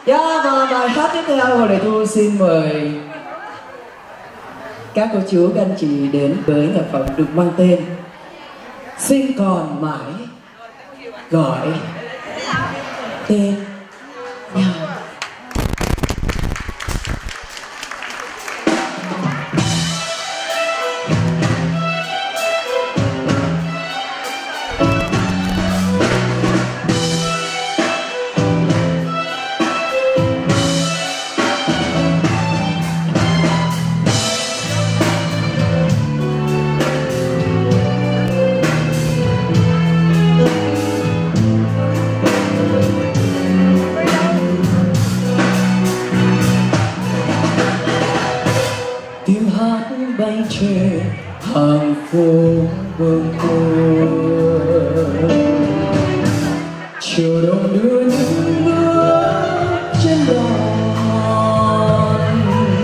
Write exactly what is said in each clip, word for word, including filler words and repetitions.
Yeah, và bài hát tiếp theo Hồ Đại Thu xin mời các cô chú, các anh chị đến với nhạc phẩm được mang tên Xin Còn Mãi Gọi Tên Nhau. Tiếng hát bay trên hàng phố bâng khuâng, chiều đông đưa những bước trên đàn,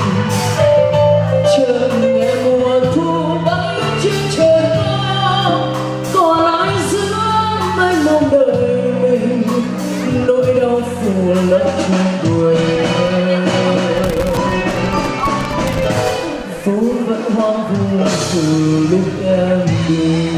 chợt nghe mùa thu bay trên trời cao, còn ai giữa mênh mông đời mình, nỗi đau phủ lấp trong đuổi. Phố vẫn hoang vu từ lúc em đi.